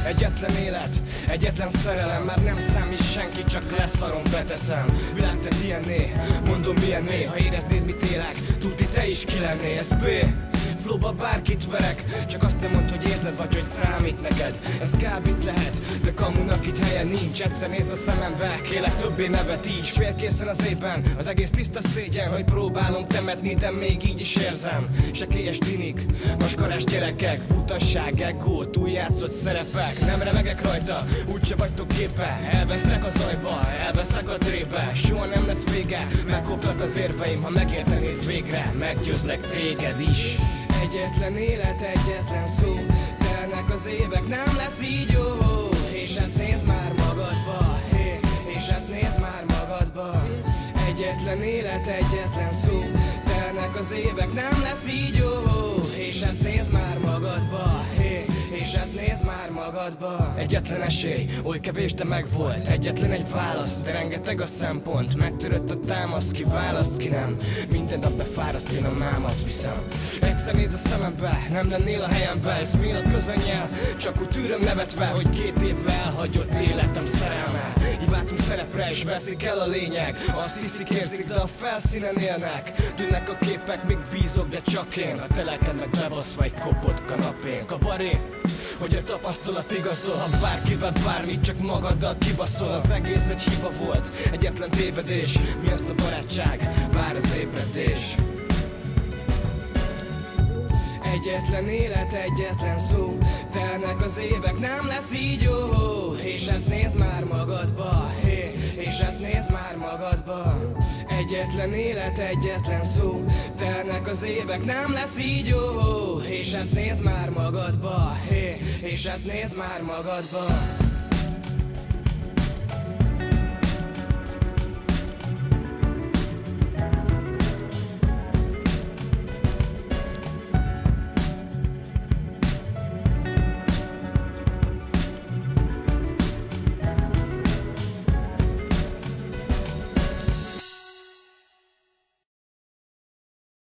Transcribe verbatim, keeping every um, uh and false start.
Egyetlen élet, egyetlen szerelem, már nem számít senki, csak leszarom, beteszem. Világ te ilyenné, mondom milyenné, ha éreznéd mit élek, tudni te is ki lenné. Ez B, flowba bárkit verek, csak azt nem mondd, hogy érzed vagy, hogy számít neked. Ez kábít lehet, de kamunak itt helye nincs. Egyszer néz a szemembe, kélek többé nevet így. Félkészen az éppen, az egész tiszta szégyen, hogy próbálom temetni, de még így is érzem. Sekélyes tinik, maskarás gyerekek, utasság, ego, túljátszott szerepek. Nem remegek rajta, úgyse vagytok képe. Elvesznek a zajba, elveszek a trébe. Soha nem lesz vége, megkoplak az érveim. Ha megértenéd végre, meggyőzlek téged is. Egyetlen élet, egyetlen szó, telnek az évek, nem lesz így jó. És ezt nézd már magadba, hé, és ezt nézd már magadba. Egyetlen élet, egyetlen szó, telnek az évek, nem lesz így jó. És ezt nézd már magadba, hé, és ezt nézd már magadba. Egyetlen esély, oly kevés, de megvolt. Egyetlen egy válasz, de rengeteg a szempont. Megtörött a támasz, ki választ, ki nem. Minden nap befáraszt, én a mámat viszem. Egyszer nézd a szemembe, nem lennél a helyembe. Ez mi a közönnyel, csak úgy tűröm nevetve, hogy két évvel elhagyott életem szerelme. Így váltunk szerepre, és veszik el a lényeg. Azt hiszik, érzik, de a felszínen élnek. Dűnnek a képek, még bízok, de csak én. A teleken meg bebaszva egy kopott kanapén. Kabaré, hogy a tapasztalat igazol, ha bárkivel bármit, csak magaddal kibaszol. Az egész egy hiba volt, egyetlen tévedés. Mi azt a barátság, vár az ébredés. Egyetlen élet, egyetlen szó, telnek az évek, nem lesz így jó. És ezt nézd már magadba, hé, és ezt nézd már magadba. Egyetlen élet, egyetlen szó, telnek az évek, nem lesz így jó. És ezt nézd már magadba, hé, és ezt nézd már magadba.